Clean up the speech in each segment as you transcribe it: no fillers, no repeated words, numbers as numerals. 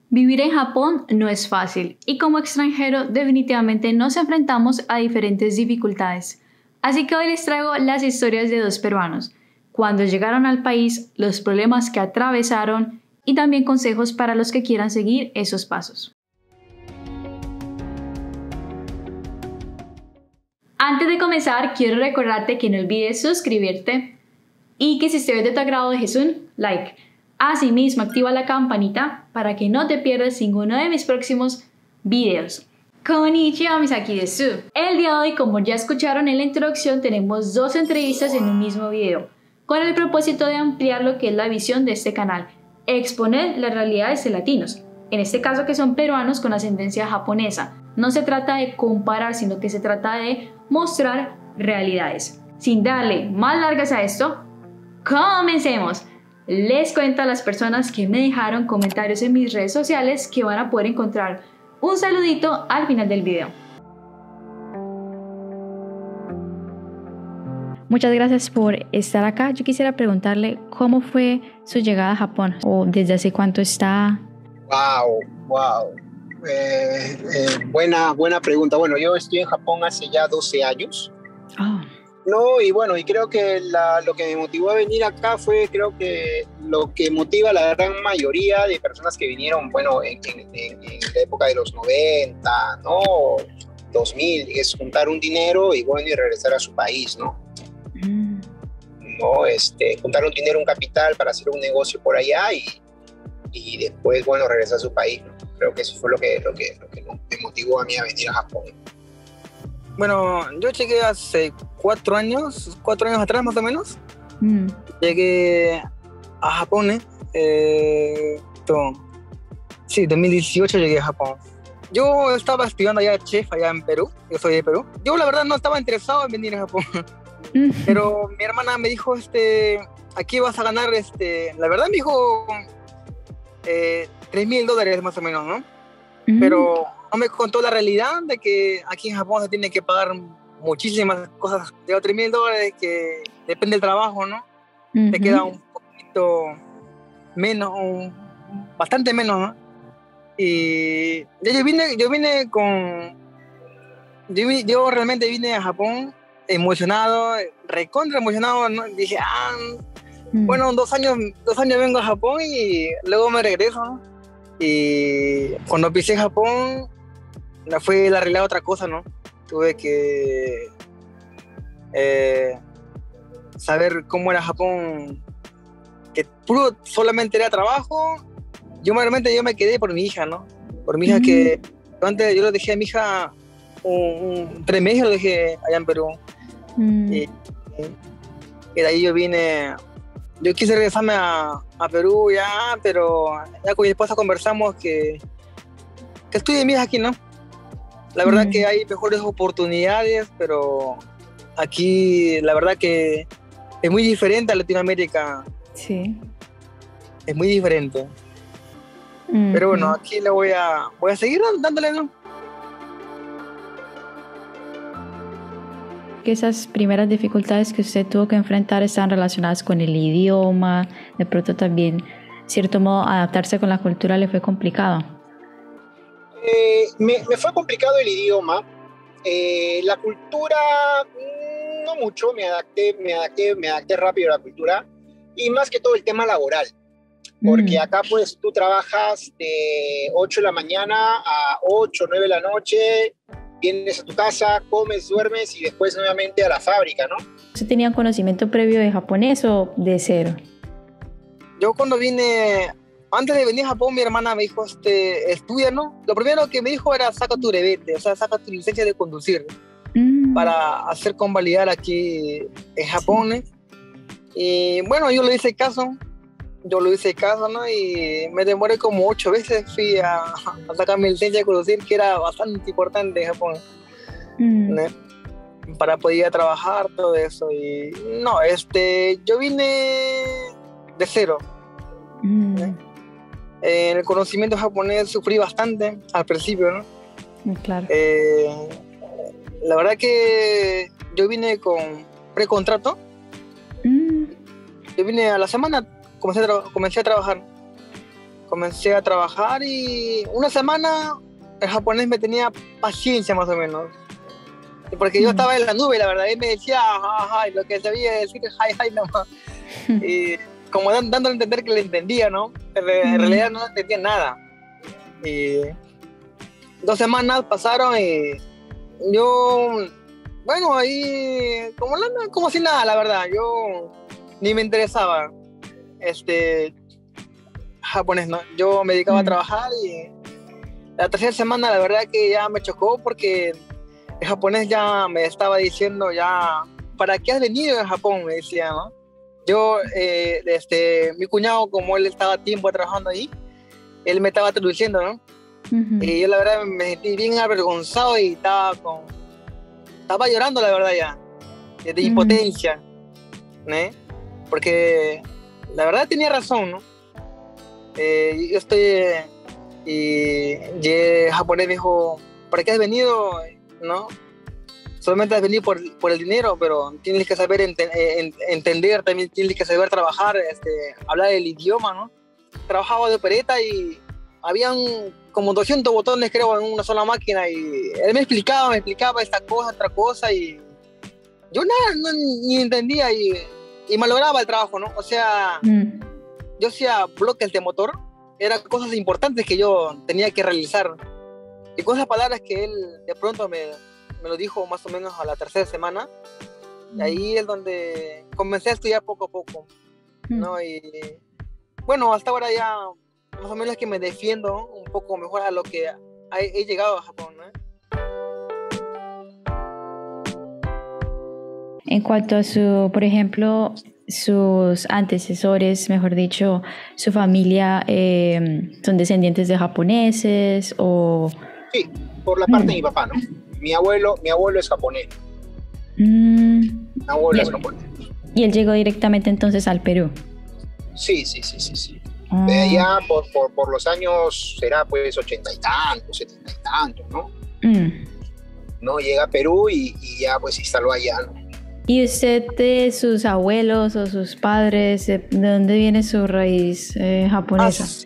Vivir en Japón no es fácil y como extranjero definitivamente nos enfrentamos a diferentes dificultades. Así que hoy les traigo las historias de dos peruanos, cuando llegaron al país, los problemas que atravesaron y también consejos para los que quieran seguir esos pasos. Antes de comenzar, quiero recordarte que no olvides suscribirte y que si este video de tu agrado dejes un like. Asimismo, activa la campanita para que no te pierdas ninguno de mis próximos videos. Konnichiwa, Misaki desu. El día de hoy, como ya escucharon en la introducción, tenemos dos entrevistas en un mismo video, con el propósito de ampliar lo que es la visión de este canal, exponer las realidades de latinos, en este caso que son peruanos con ascendencia japonesa. No se trata de comparar, sino que se trata de mostrar realidades. Sin darle más largas a esto, comencemos. Les cuento a las personas que me dejaron comentarios en mis redes sociales que van a poder encontrar un saludito al final del video. Muchas gracias por estar acá. Yo quisiera preguntarle cómo fue su llegada a Japón o desde hace cuánto está. Wow. Buena pregunta. Bueno, yo estoy en Japón hace ya 12 años. Oh. No, y bueno, y creo que lo que me motivó a venir acá fue, creo que lo que motiva a la gran mayoría de personas que vinieron, bueno, en la época de los 90, ¿no? 2000, es juntar un dinero y bueno, y regresar a su país, ¿no? ¿No? Juntar un dinero, un capital para hacer un negocio por allá y después, bueno, regresar a su país, ¿no? Creo que eso fue lo que me motivó a mí a venir a Japón. Bueno, yo llegué hace 4 años atrás más o menos. Llegué a Japón, sí, 2018 llegué a Japón. Yo estaba estudiando allá chef allá en Perú, yo soy de Perú. Yo la verdad no estaba interesado en venir a Japón, pero mi hermana me dijo, aquí vas a ganar, la verdad me dijo $3,000 más o menos, ¿no? Pero no me contó la realidad de que aquí en Japón se tiene que pagar muchísimas cosas. De $3,000 que depende del trabajo, ¿no? Te queda un poquito menos, bastante menos, ¿no? Y yo realmente vine a Japón emocionado, recontra emocionado, ¿no? Dije, bueno, 2 años vengo a Japón y luego me regreso, ¿no? Y cuando pisé Japón, fue la realidad otra cosa, ¿no? Tuve que saber cómo era Japón, que puro solamente era trabajo. Yo me quedé por mi hija, ¿no? Por mi hija que antes yo lo dejé a mi hija 3 meses, lo dejé allá en Perú. Y de ahí yo quise regresarme a Perú ya, pero ya con mi esposa conversamos que estudie mi hija aquí, ¿no? La verdad que hay mejores oportunidades, pero aquí la verdad que es muy diferente a Latinoamérica. Sí. Es muy diferente. Pero bueno, aquí le voy a seguir dándole, ¿no? Que esas primeras dificultades que usted tuvo que enfrentar están relacionadas con el idioma, de pronto también, cierto modo, adaptarse con la cultura le fue complicado. Me fue complicado el idioma, la cultura no mucho, me adapté rápido a la cultura y más que todo el tema laboral, porque acá pues tú trabajas de 8 de la mañana a 8 o 9 de la noche, vienes a tu casa, comes, duermes y después nuevamente a la fábrica, ¿no? ¿Usted tenía conocimiento previo de japonés o de cero? Yo cuando antes de venir a Japón, mi hermana me dijo, estudia, ¿no? Lo primero que me dijo era saca tu brevete, o sea, saca tu licencia de conducir para hacer convalidar aquí en Japón, ¿eh? Y bueno, yo le hice caso, ¿no? Y me demoré como 8 veces, fui a sacar mi licencia de conducir, que era bastante importante en Japón, ¿no? Para poder ir a trabajar, todo eso. Y no, yo vine de cero. En el conocimiento japonés sufrí bastante al principio, ¿no? Claro. La verdad que yo vine con precontrato. Yo vine a la semana, comencé a trabajar comencé a trabajar y una semana el japonés me tenía paciencia más o menos. Porque yo estaba en la nube, la verdad, él me decía, ajá, y lo que sabía decir es hi nomás. Y como dándole a entender que le entendía, ¿no? En realidad no entendía nada. Y 2 semanas pasaron y yo, bueno, ahí, como si nada, la verdad, yo ni me interesaba japonés, ¿no? Yo me dedicaba a trabajar y la 3ª semana la verdad que ya me chocó porque el japonés ya me estaba diciendo ya, ¿para qué has venido a Japón? Me decía, ¿no? Yo, mi cuñado, como él estaba tiempo trabajando ahí, él me estaba traduciendo, ¿no? Y yo la verdad me sentí bien avergonzado y estaba llorando, la verdad ya, de impotencia, ¿no? Porque la verdad tenía razón, ¿no? Yo estoy, y el japonés me dijo, ¿para qué has venido? ¿No? Solamente has venido por el dinero, pero tienes que saber entender, también tienes que saber trabajar, hablar el idioma, ¿no? Trabajaba de opereta y habían como 200 botones, creo, en una sola máquina, y él me explicaba esta cosa, otra cosa, y yo nada, ni entendía, y malograba el trabajo, ¿no? O sea, yo hacía bloques de motor, eran cosas importantes que yo tenía que realizar, y con esas palabras que él de pronto me lo dijo más o menos a la 3ª semana, y ahí es donde comencé a estudiar poco a poco, ¿no? Y bueno, hasta ahora ya más o menos que me defiendo un poco mejor a lo que he llegado a Japón, ¿no? En cuanto a por ejemplo, sus antecesores, mejor dicho, su familia, ¿son descendientes de japoneses o...? Sí, por la parte de mi papá, ¿no? Mi abuelo es japonés. Mi abuelo es japonés. ¿Y él llegó directamente entonces al Perú? Sí. De allá, por los años, será pues 80 y tantos, 70 y tantos, ¿no? No, llega a Perú y ya pues se instaló allá, ¿no? ¿Y usted de sus abuelos o sus padres, de dónde viene su raíz japonesa?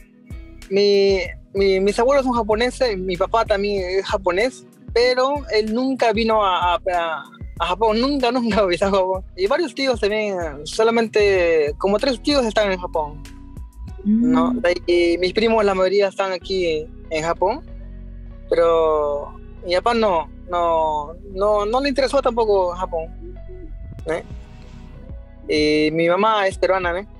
Mis abuelos son japoneses, mi papá también es japonés, pero él nunca vino a Japón, nunca visitó Japón. Y varios tíos también, solamente como 3 tíos están en Japón, ¿no? Y mis primos, la mayoría están aquí en Japón, pero mi papá no le interesó tampoco Japón, ¿eh? Y mi mamá es peruana, ¿eh?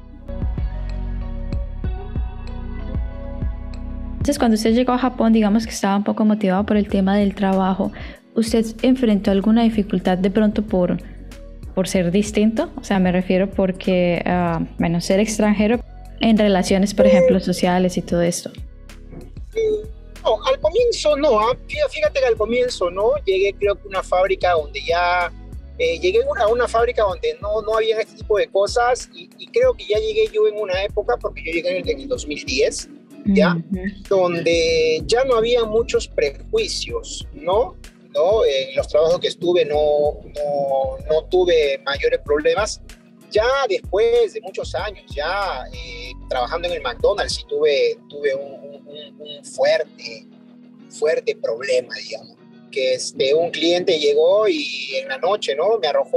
Entonces, cuando usted llegó a Japón, digamos que estaba un poco motivado por el tema del trabajo, ¿usted enfrentó alguna dificultad de pronto por ser distinto? O sea, me refiero porque, ser extranjero en relaciones, por ejemplo, sociales y todo esto. No, al comienzo no, fíjate que al comienzo no, llegué creo que a una fábrica donde ya, llegué a una fábrica donde no había este tipo de cosas y creo que ya llegué yo en una época, porque yo llegué en el 2010, ¿ya? Donde ya no había muchos prejuicios, ¿no? En los trabajos que estuve no tuve mayores problemas. Ya después de muchos años, ya trabajando en el McDonald's, sí tuve un fuerte problema, digamos. Que un cliente llegó y en la noche, ¿no?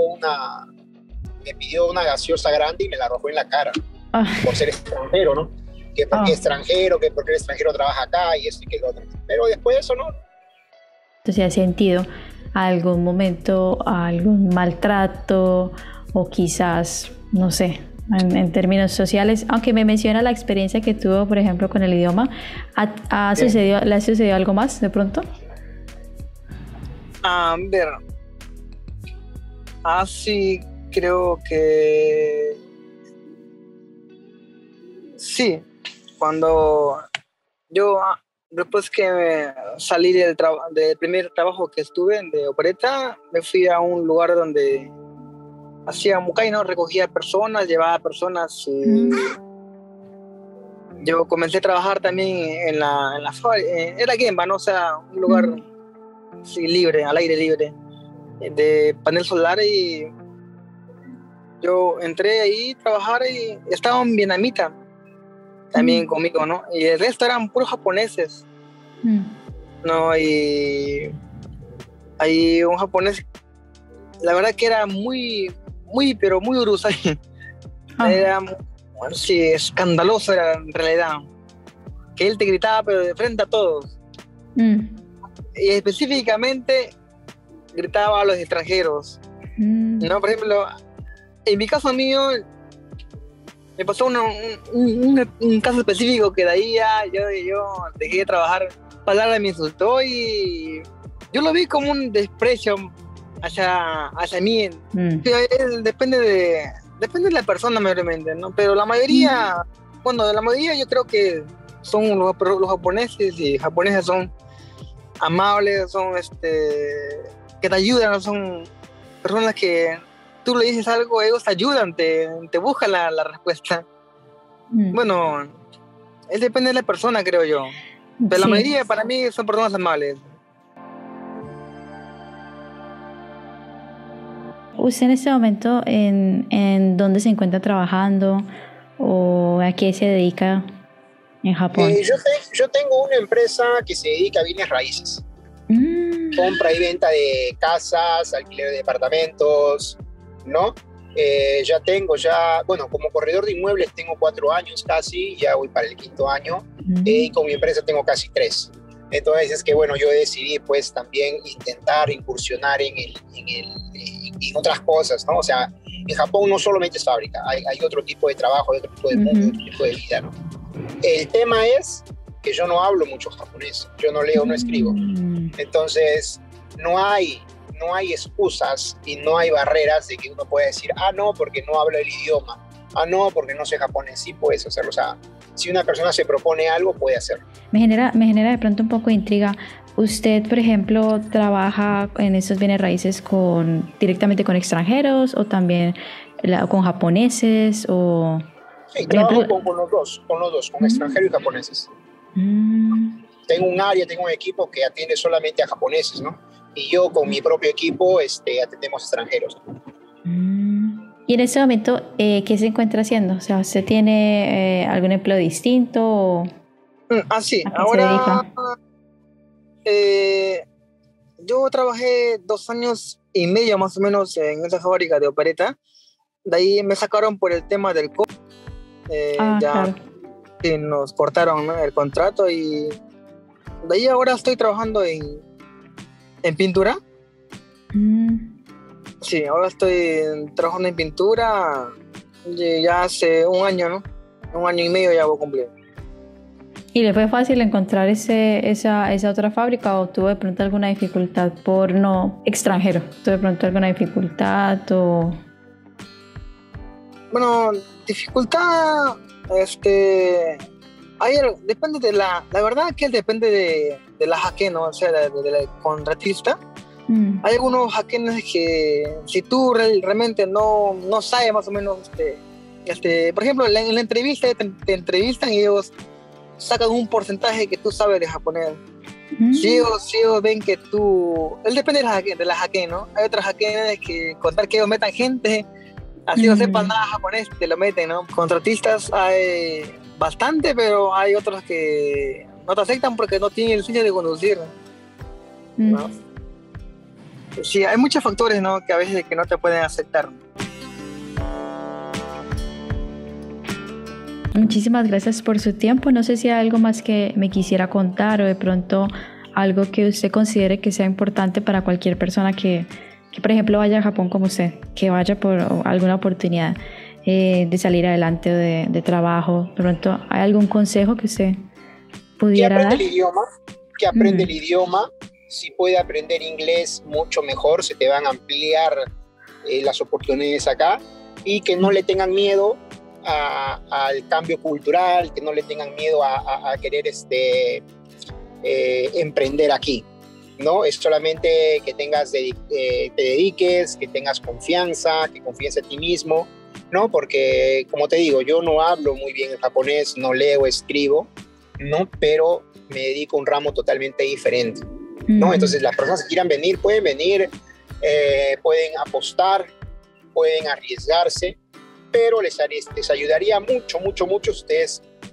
Me pidió una gaseosa grande y me la arrojó en la cara. Por ser extranjero, ¿no? Que porque extranjero, que porque el extranjero trabaja acá y esto y que lo otro. Pero después de eso, ¿no? Entonces, ¿has sentido algún momento, algún maltrato o quizás, no sé, en términos sociales? Aunque me menciona la experiencia que tuvo, por ejemplo, con el idioma, ¿le ha sucedido algo más de pronto? A ver, sí, creo que sí. Cuando yo, después que salí del primer trabajo que estuve de opereta, me fui a un lugar donde hacía mucay, ¿no? Recogía personas, llevaba personas. Yo comencé a trabajar también en la fábrica, era Gemba, ¿no? O sea, un lugar sí, libre, al aire libre, de panel solar, y yo entré ahí a trabajar y estaba un vietnamita también conmigo, ¿no? Y el resto eran puros japoneses, ¿no? Y hay un japonés, la verdad que era pero muy urusai. Era, bueno, sí, escandaloso era en realidad. Que él te gritaba, pero de frente a todos. Y específicamente gritaba a los extranjeros. ¿No? Por ejemplo, en mi caso mío, me pasó un caso específico que de ahí ya yo dejé de trabajar. Palabra me insultó y yo lo vi como un desprecio hacia mí. Depende de la persona mayormente, ¿no? Pero la mayoría, de la mayoría yo creo que son los japoneses, y japoneses son amables, son que te ayudan, son personas que tú le dices algo, ellos te ayudan, te buscan la respuesta. Bueno, es depende de la persona, creo yo. Pero la mayoría para mí son personas amables. ¿Usted en este momento en dónde se encuentra trabajando o a qué se dedica en Japón? Yo tengo una empresa que se dedica a bienes raíces. Compra y venta de casas, alquiler de departamentos, ¿no? Como corredor de inmuebles tengo 4 años casi, ya voy para el 5º año, y con mi empresa tengo casi 3. Entonces es que, yo decidí pues también intentar incursionar en otras cosas, ¿no? O sea, en Japón no solamente es fábrica, hay otro tipo de trabajo, hay otro tipo de mundo, otro tipo de vida, ¿no? El tema es que yo no hablo mucho japonés, yo no leo, no escribo. Entonces, no hay excusas y no hay barreras de que uno pueda decir, no, porque no hablo el idioma, no, porque no sé japonés. Sí puedes hacerlo, o sea, si una persona se propone algo, puede hacerlo. Me genera de pronto un poco de intriga. ¿Usted, por ejemplo, trabaja en estos bienes raíces directamente con extranjeros o también con japoneses? O, sí, trabajo con los dos, con extranjeros y japoneses. Tengo un equipo que atiende solamente a japoneses, ¿no? Y yo con mi propio equipo atendemos extranjeros. Y en este momento, ¿qué se encuentra haciendo? O sea, ¿usted tiene algún empleo distinto? Sí, ahora yo trabajé 2 años y medio más o menos en esa fábrica de opereta. De ahí me sacaron por el tema del COVID. Claro. Sí, nos cortaron, ¿no?, el contrato, y de ahí ahora estoy trabajando en pintura. Sí, ahora estoy trabajando en pintura ya hace 1 año, ¿no? 1 año y medio ya voy a cumplir. ¿Y le fue fácil encontrar esa otra fábrica o tuvo de pronto alguna dificultad por no extranjero? ¿Tuvo de pronto alguna dificultad o...? Bueno, dificultad, depende de la verdad que depende de la jaque, ¿no? O sea, de la contratista. Hay algunos jaquenes que si tú realmente no sabes más o menos, por ejemplo, en la entrevista te entrevistan y ellos sacan un porcentaje que tú sabes de japonés. Si ellos ven que tú... Él depende de la jaque, ¿no? Hay otras jaquenes que contar que ellos metan gente, así no sepan nada japonés, te lo meten, ¿no? Contratistas hay bastante, pero hay otros que no te aceptan porque no tienen el sueño de conducir, ¿no? Sí, hay muchos factores, ¿no?, que a veces que no te pueden aceptar. Muchísimas gracias por su tiempo. No sé si hay algo más que me quisiera contar o de pronto algo que usted considere que sea importante para cualquier persona que por ejemplo vaya a Japón como usted, que vaya por alguna oportunidad de salir adelante o de trabajo. De pronto, ¿hay algún consejo que usted pudiera dar? Que aprende el idioma. Si puede aprender inglés, mucho mejor, se te van a ampliar las oportunidades acá, y que no le tengan miedo al cambio cultural, que no le tengan miedo a querer emprender aquí, ¿no? Es solamente que te dediques, que tengas confianza, que confíes en ti mismo, ¿no? Porque, como te digo, yo no hablo muy bien el japonés, no leo, escribo, ¿no? Pero me dedico a un ramo totalmente diferente, ¿no? Entonces las personas que quieran venir, pueden venir, pueden apostar, pueden arriesgarse, pero les ayudaría mucho si ustedes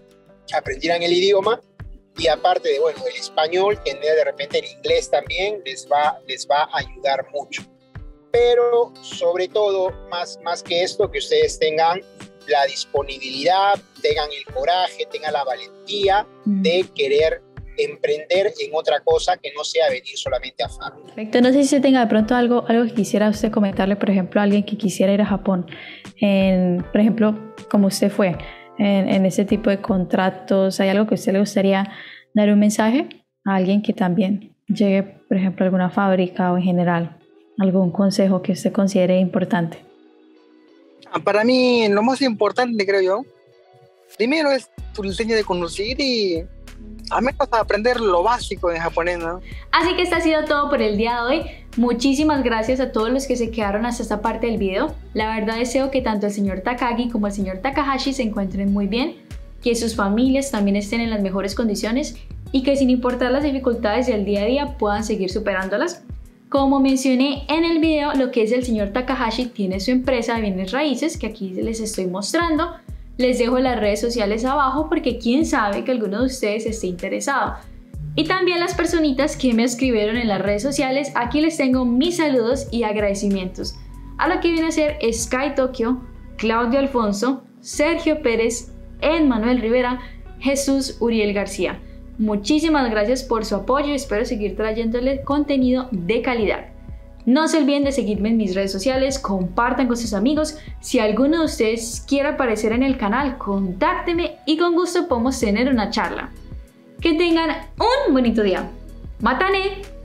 aprendieran el idioma, y aparte de, bueno, el español, tener de repente el inglés también les va a ayudar mucho. Pero sobre todo, más que esto, que ustedes tengan la disponibilidad, tengan el coraje, tengan la valentía de querer emprender en otra cosa que no sea venir solamente a farm. Perfecto. No sé si tenga de pronto algo que quisiera usted comentarle, por ejemplo, a alguien que quisiera ir a Japón, por ejemplo, como usted fue, en ese tipo de contratos. ¿Hay algo que a usted le gustaría dar un mensaje a alguien que también llegue, por ejemplo, a alguna fábrica o en general? ¿Algún consejo que usted considere importante? Para mí, lo más importante, creo yo, primero es tu diseño de conducir y al menos aprender lo básico en japonés, ¿no? Así que esto ha sido todo por el día de hoy. Muchísimas gracias a todos los que se quedaron hasta esta parte del video. La verdad deseo que tanto el señor Takagi como el señor Takahashi se encuentren muy bien, que sus familias también estén en las mejores condiciones y que sin importar las dificultades del día a día puedan seguir superándolas. Como mencioné en el video, lo que es el señor Takahashi tiene su empresa de bienes raíces, que aquí les estoy mostrando. Les dejo las redes sociales abajo porque quién sabe que alguno de ustedes esté interesado. Y también las personitas que me escribieron en las redes sociales, aquí les tengo mis saludos y agradecimientos. A lo que viene a ser Sky Tokyo, Claudio Alfonso, Sergio Pérez, Emmanuel Rivera, Jesús Uriel García. Muchísimas gracias por su apoyo y espero seguir trayéndoles contenido de calidad. No se olviden de seguirme en mis redes sociales, compartan con sus amigos. Si alguno de ustedes quiere aparecer en el canal, contácteme y con gusto podemos tener una charla. Que tengan un bonito día. ¡Matane!